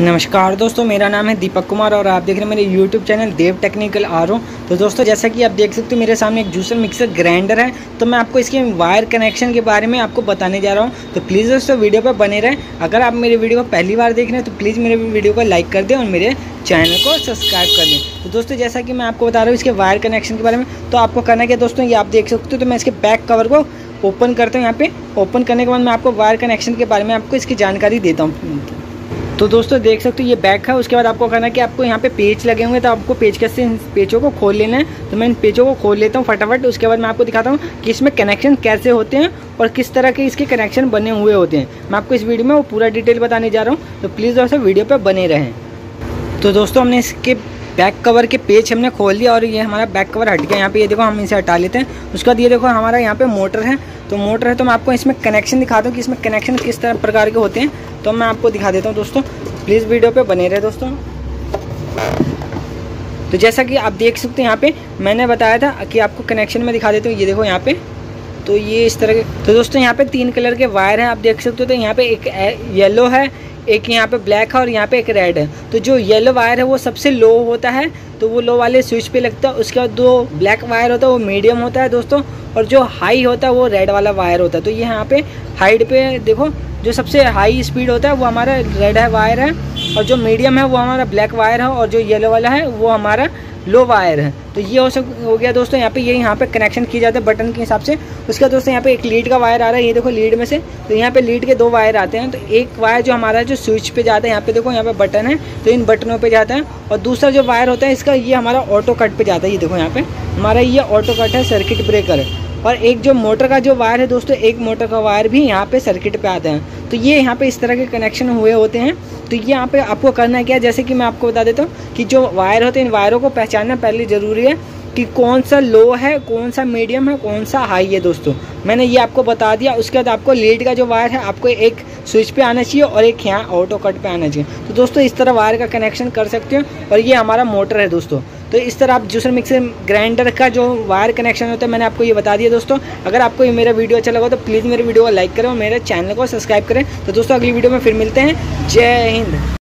नमस्कार दोस्तों, मेरा नाम है दीपक कुमार और आप देख रहे हैं मेरे YouTube channel Dev technical R. तो दोस्तों, जैसा कि आप देख सकते हो मेरे सामने एक जूसर मिक्सर ग्राइंडर है। तो मैं आपको इसके वायर कनेक्शन के बारे में आपको बताने जा रहा हूं। तो प्लीज़ दोस्तों वीडियो पर बने रहें। अगर आप मेरे वीडियो को पहली बार देख रहे हैं तो प्लीज़ मेरे वीडियो को लाइक कर दें और मेरे चैनल को सब्सक्राइब कर दें। तो दोस्तों, जैसा कि मैं आपको बता रहा हूँ इसके वायर कनेक्शन के बारे में, तो आपको करना क्या दोस्तों, ये आप देख सकते हो। तो मैं इसके बैक कवर को ओपन करता हूँ। यहाँ पे ओपन करने के बाद मैं आपको वायर कनेक्शन के बारे में आपको इसकी जानकारी देता हूँ। तो दोस्तों देख सकते हो ये बैक है। उसके बाद आपको करना है कि आपको यहाँ पे पेच लगे होंगे, तो आपको पेचकस से इन पेचों को खोल लेना है। तो मैं इन पेचों को खोल लेता हूँ फटाफट। उसके बाद मैं आपको दिखाता हूँ कि इसमें कनेक्शन कैसे होते हैं और किस तरह के इसके कनेक्शन बने हुए होते हैं। मैं आपको इस वीडियो में वो पूरा डिटेल बताने जा रहा हूँ। तो प्लीज़ दोस्तों वीडियो पर बने रहें। तो दोस्तों, हमने इसके बैक कवर के पेच हमने खोल दिया और ये हमारा बैक कवर हट गया। यहाँ पे ये देखो, हम इसे हटा लेते हैं। उसके बाद ये देखो हमारा यहाँ पे मोटर है। तो मोटर है, तो मैं आपको इसमें कनेक्शन दिखाता हूँ कि इसमें कनेक्शन किस तरह प्रकार के होते हैं। तो मैं आपको दिखा देता हूँ दोस्तों, प्लीज़ वीडियो पे बने रहे दोस्तों। तो जैसा कि आप देख सकते हैं यहाँ पे मैंने बताया था कि आपको कनेक्शन में दिखा देता हूँ। ये देखो यहाँ पे, तो ये इस तरह के। तो दोस्तों यहाँ पे 3 कलर के वायर हैं, आप देख सकते हो। तो यहाँ पे एक येलो है, एक यहाँ पे ब्लैक है और यहाँ पे एक रेड है। तो जो येलो वायर है वो सबसे लो होता है, तो वो लो वाले स्विच पे लगता है। उसके बाद जो ब्लैक वायर होता है वो मीडियम होता है दोस्तों, और जो हाई होता है वो रेड वाला वायर होता है। तो ये यहाँ पे हाइट पे देखो, जो सबसे हाई स्पीड होता है वो हमारा रेड है वायर है, और जो मीडियम है वो हमारा ब्लैक वायर है, और जो येलो वाला है वो हमारा लो वायर है। तो ये हो गया दोस्तों। यहाँ पे ये यहाँ पे कनेक्शन किए जाते हैं बटन के हिसाब से। उसके बाद दोस्तों यहाँ पे एक लीड का वायर आ रहा है, ये देखो लीड में से। तो यहाँ पे लीड के 2 वायर आते हैं। तो एक वायर जो हमारा जो स्विच पे जाता है, यहाँ पे देखो यहाँ पे बटन है, तो इन बटनों पे जाता है। और दूसरा जो वायर होता है इसका, ये हमारा ऑटो कट पे जाता है। ये देखो यहाँ पे हमारा ये ऑटो कट है, सर्किट ब्रेकर है। और एक जो मोटर का जो वायर है दोस्तों, एक मोटर का वायर भी यहाँ पे सर्किट पे आता है। तो ये यहाँ पे इस तरह के कनेक्शन हुए होते हैं। तो ये यहाँ पे आपको करना क्या है, जैसे कि मैं आपको बता देता हूँ कि जो वायर होते हैं, इन वायरों को पहचानना पहले ज़रूरी है कि कौन सा लो है, कौन सा मीडियम है, कौन सा हाई है दोस्तों। मैंने ये आपको बता दिया। उसके बाद आपको लीड का जो वायर है आपको एक स्विच पे आना चाहिए और एक यहाँ ऑटो कट पे आना चाहिए। तो दोस्तों इस तरह वायर का कनेक्शन कर सकते हो। और ये हमारा मोटर है दोस्तों। तो इस तरह आप जूसर मिक्सर ग्राइंडर का जो वायर कनेक्शन होता है मैंने आपको ये बता दिया दोस्तों। अगर आपको ये मेरा वीडियो अच्छा लगा तो प्लीज़ मेरे वीडियो को लाइक करें और मेरे चैनल को सब्सक्राइब करें। तो दोस्तों अगली वीडियो में फिर मिलते हैं। जय हिंद।